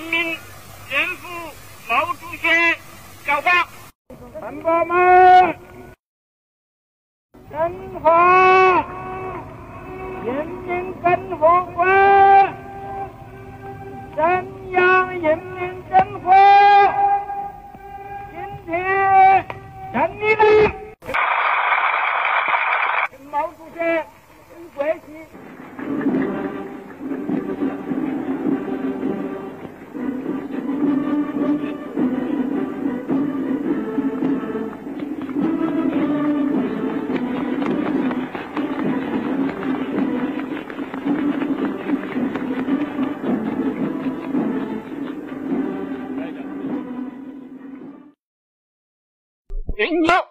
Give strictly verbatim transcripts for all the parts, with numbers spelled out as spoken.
民政府毛主席告发。同胞们，中华人民共和国中央人民政府今天成立了。毛主席请跪起。人妖。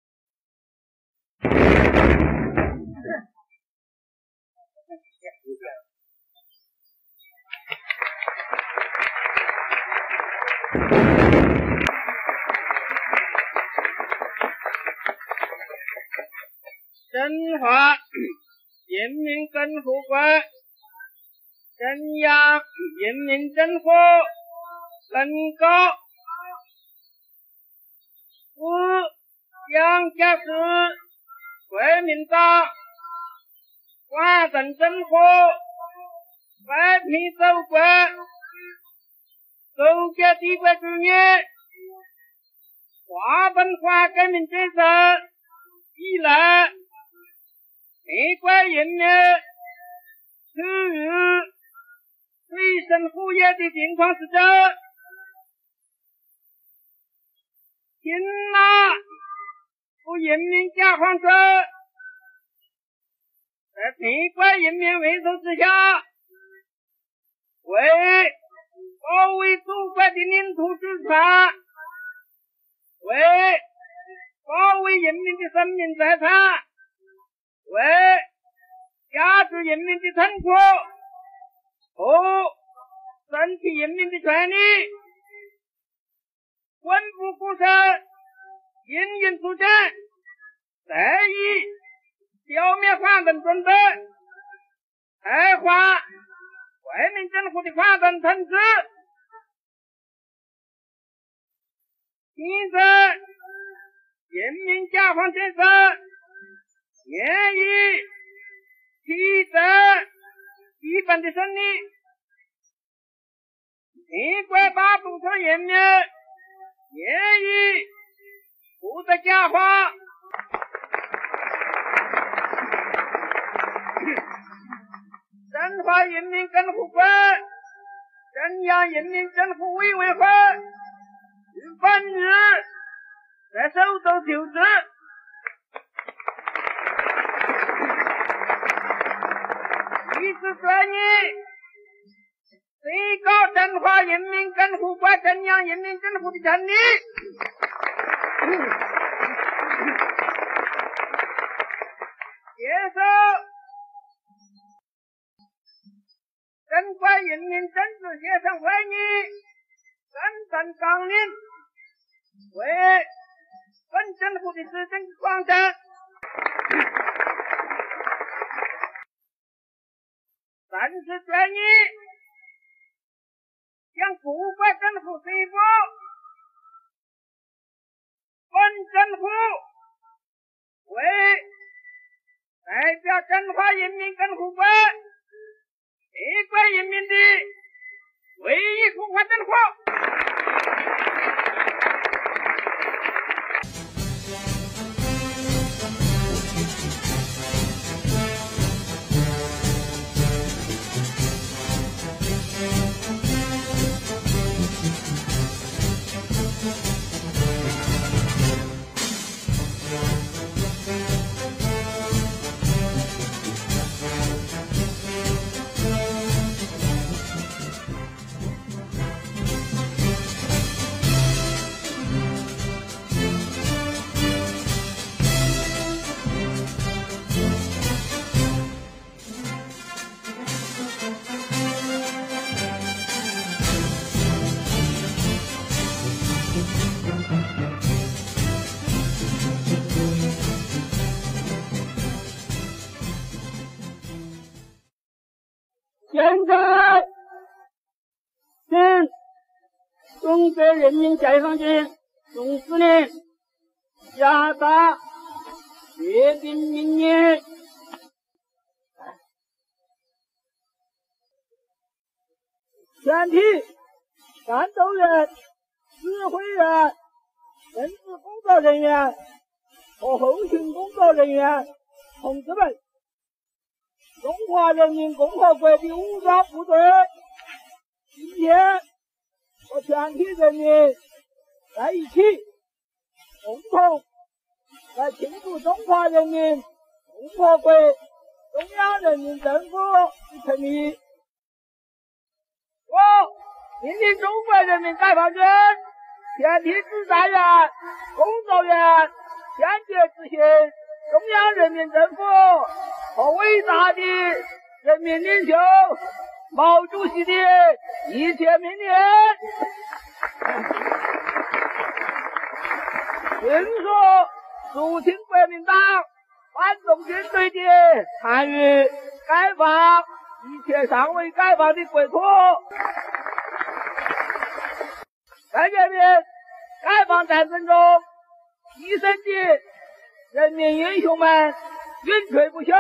中华人民共和国中央人民政府公告自蒋介石国民党华东政府外平祖国周家帝国主义华东化革命建设以来，全国人民处于水深火热的情况之中，听了赴人民解放者在全国人民为首之下，为保卫祖国的领土主权，为保卫人民的生命财产，为加诸人民的痛苦和争取人民的权利，奋不顾身，英勇出战，得以消灭反动军队，开化国民政府的反动统治。现在人民解放建设愿意取得基本的胜利，全国大多数人民愿意不得解放。中华人民共和国中央人民政府委员会于本日在首都就职，以此专业最高中华人民共和国中央人民政府的成立，接受中国人民政治协商会议根本纲领为本政府的施政方针。三是专业向各国政府宣布，本政府为代表中华人民共和国全国人民的唯一合法政府。现在，请中国人民解放军总司令下达决定命令：全体战斗员、指挥员、政治工作人员和后勤工作人员同志们，中华人民共和国的武装部队今天和全体人民在一起，共同来庆祝中华人民共和国中央人民政府的成立。我命令中国人民解放军全体指战员、工作员坚决执行中央人民政府和伟大的人民领袖毛主席的一切命令，迅速肃清国民党反动军队的参与解放一切尚未解放的国土。在这边解放战争中牺牲的人民英雄们永垂不朽。